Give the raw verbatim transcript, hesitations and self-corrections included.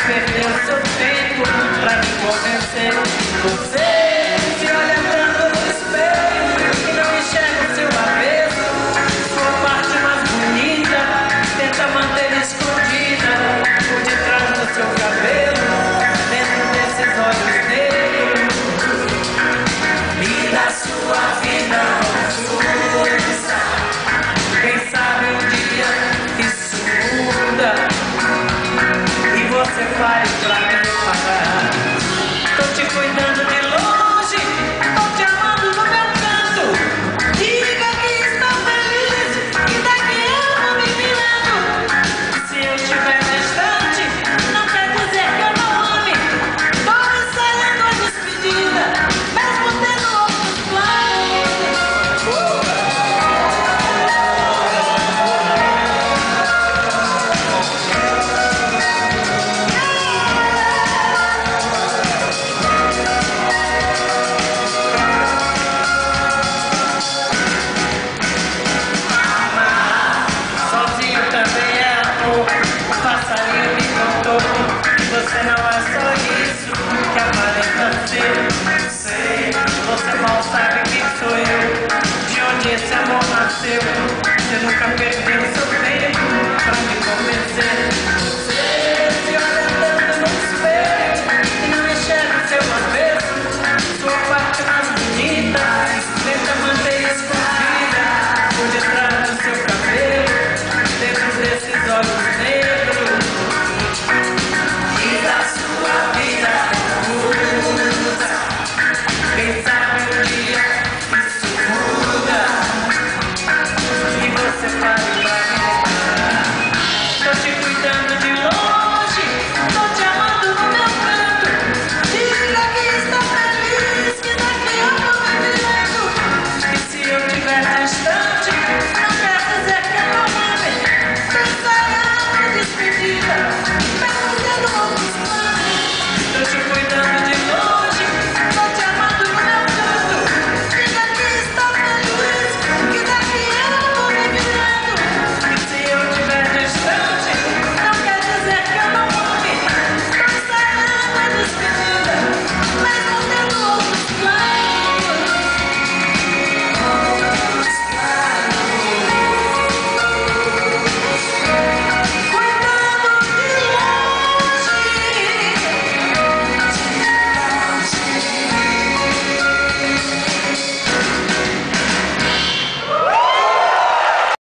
perdeu seu tempo pra me convencer. Você se olha tanto no espelho e não enxerga o seu avesso. Sua parte mais bonita tenta manter escondida por detrás do seu cabelo, dentro desses olhos negros. E da sua vida confusa, quem sabe um dia isso muda e você faz pra me pagar. Tô te cuidando de longe, tô te amando no meu canto. Diga que está feliz e daqui eu vou me virando. Se eu estiver distante, não quer dizer que eu não ame. Tô ensaiando a despedida, mesmo tendo outros planos. Sozinho também é amor. O passarinho me contou que você não é só isso que aparenta ser. Sei, você mal sabe quem sou eu, de onde esse amor nasceu. Você nunca perdeu seu tempo pra me convencer.